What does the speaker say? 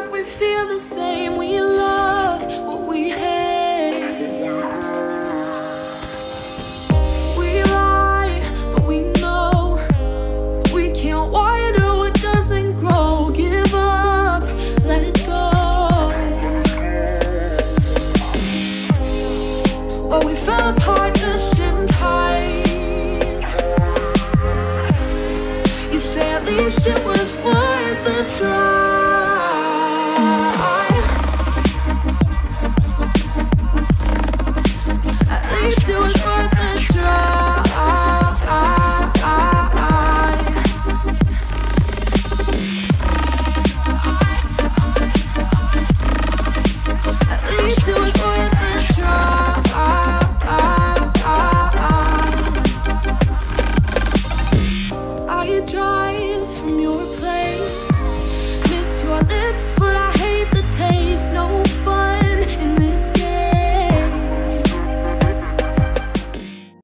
that we feel the same. We love what we hate. We lie, but we know we can't water what doesn't grow. Give up, let it go. Well, we fell apart just in time. You say at least it was worth the try. At least it was worth the try. At least it was worth the try. Are you drive from your place?